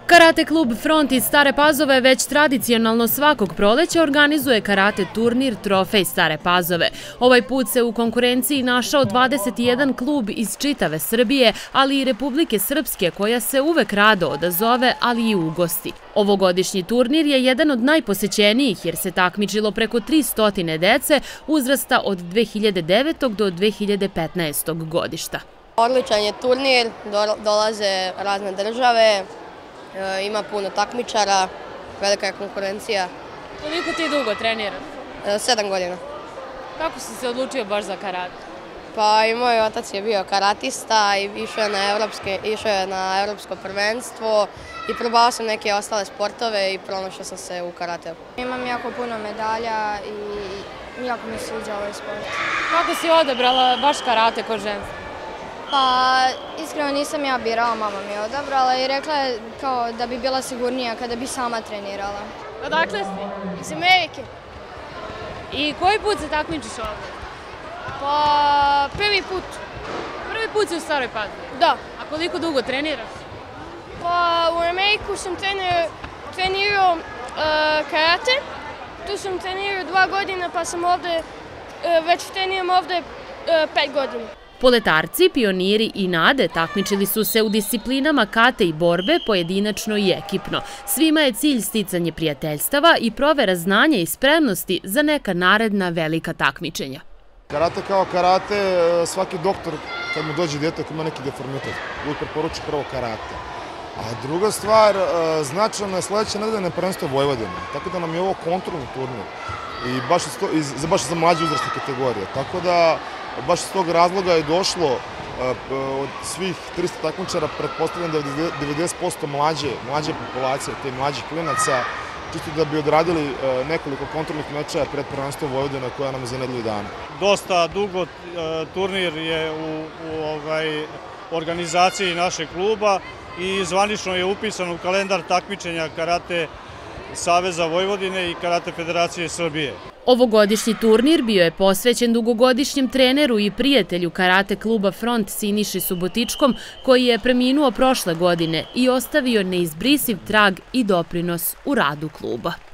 Karate klub Front iz Stare Pazove već tradicionalno svakog proleća organizuje karate turnir Trofej Stare Pazove. Ovaj put se u konkurenciji našao 21 klub iz čitave Srbije, ali i Republike Srpske, koja se uvek rado odazove, ali i ugosti. Ovogodišnji turnir je jedan od najposećenijih jer se takmičilo preko 300 dece uzrasta od 2009. do 2015. godišta. Odličan je turnir, dolaze razne države, ima puno takmičara, velika je konkurencija. Koliko ti dugo treniraš? 7 godina. Kako si se odlučio baš za karate? Pa i moj otac je bio karatista i išao je na evropsko prvenstvo i probao sam neke ostale sportove i pronašao sam se u karateu. Imam jako puno medalja i jako mi sviđa ovaj sport. Kako si odabrala baš karate kod ženstva? Pa iskreno nisam ja birala, mama mi je odabrala i rekla je kao da bi bila sigurnija kada bi sama trenirala. Odakle si? Iz Amerike. I koji put se takmičiš ovdje? Pa prvi put. Prvi put si u Staroj Pazovi? Da. A koliko dugo treniraš? Pa u Ameriku sam trenirao karate. Tu sam trenirao 2 godine pa sam ovdje, već treniram ovdje 5 godina. Poletarci, pioniri i nade takmičili su se u disciplinama kate i borbe, pojedinačno i ekipno. Svima je cilj sticanje prijateljstava i provera znanja i spremnosti za neka naredna velika takmičenja. Karate kao karate, svaki doktor kad mu dođe dijete koji ima neki deformitet, uvijek preporuči prvo karate. A druga stvar, značajno je sledeće nedeljno prvenstvo Vojvodine, tako da nam je ovo kontrolni turnir i baš za mlađe uzrasne kategorije. Tako da baš iz tog razloga je došlo od svih 300 takmičara, pretpostavljam da je 90% mlađe populacije, te mlađih klinaca, čisto da bi odradili nekoliko kontrolnih mečaja pred prvenstvom Vojvodina koja nam je za nedelju dana. Dosta dugo turnir je u organizaciji našeg kluba i zvanično je upisan u kalendar takmičenja Karate Saveza Vojvodine i Karate Federacije Srbije. Ovogodišnji turnir bio je posvećen dugogodišnjem treneru i prijatelju karate kluba Front Siniši Subotičkom, koji je preminuo prošle godine i ostavio neizbrisiv trag i doprinos u radu kluba.